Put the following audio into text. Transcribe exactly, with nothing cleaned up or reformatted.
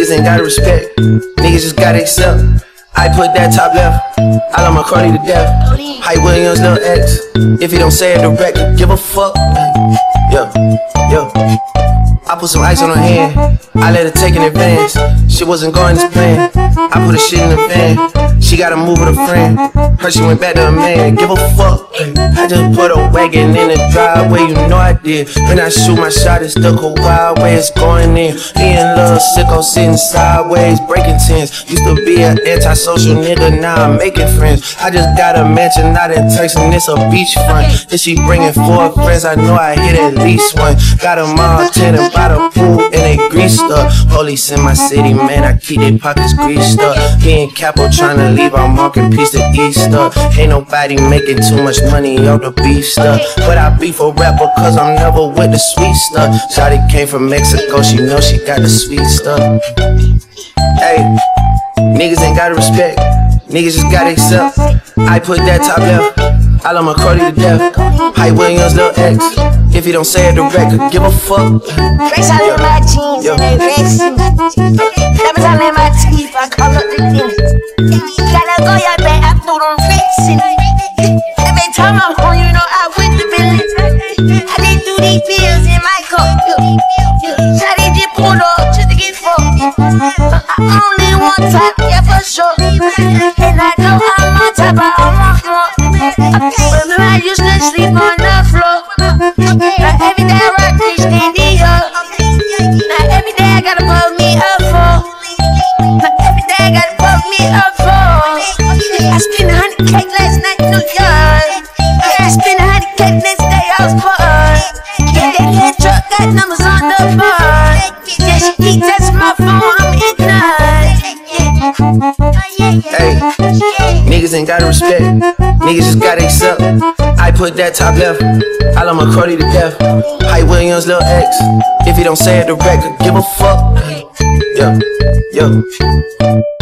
Niggas ain't gotta respect, niggas just gotta accept. I put that top left, I love my Cardi to death. Hype Williams, Lil X, if he don't say it direct, give a fuck. Yo, yo, I put some ice on her hand, I let her take in advance. Shit wasn't going as planned, I put her shit in the van. She gotta move with a friend, heard she went back to a man, give a fuck. I just put a wagon in the driveway, you know I did. When I shoot my shot, it's stuck a wild way, it's going in. Me and Lil Sicko sitting sideways, breaking tens. Used to be an antisocial nigga, now I'm making friends. I just got a mansion out in Texas, and it's a beachfront. If she bringing four friends, I know I hit at least one. Got them all tenant by the pool, and they greased up. Police in my city, man, I keep their pockets greased up. Me and Capo tryna leave our market piece to Easter. Ain't nobody making too much money off the beef stuff, but I beef a rapper cause I'm never with the sweet stuff. Shawty came from Mexico, she know she got the sweet stuff. Hey, niggas ain't gotta respect, niggas just gotta accept. I put that top left, I love my Cardi to death. Hype Williams, Lil X, if he don't say it direct, give a fuck. Fresh out in my jeans and they racing. Every time in my teeth, I call up the dentist. Gotta go your back, I threw them racing. Every time I'm home, you know I win the village. I did do these pills in my cup. Shawty just pulled up just to get fucked. I only want top, yeah for sure. And I know I'm on top, but I'm on floor. But I used to sleep on the floor. Now every day I rock this standing up. Now every day I gotta put me up for. Now every day I gotta put me up for. I spent a hundred cake last night in New York. I spent a hundred cake next day I was bored. Yeah, that little truck got numbers on the board. Yeah, she keep touching my phone, I'm ignorant. Hey, niggas ain't gotta respect, niggas just gotta accept. I put that top left, I love my Cardi to death. Hype Williams, Lil X, if he don't say it direct, give a fuck. Yo, yo.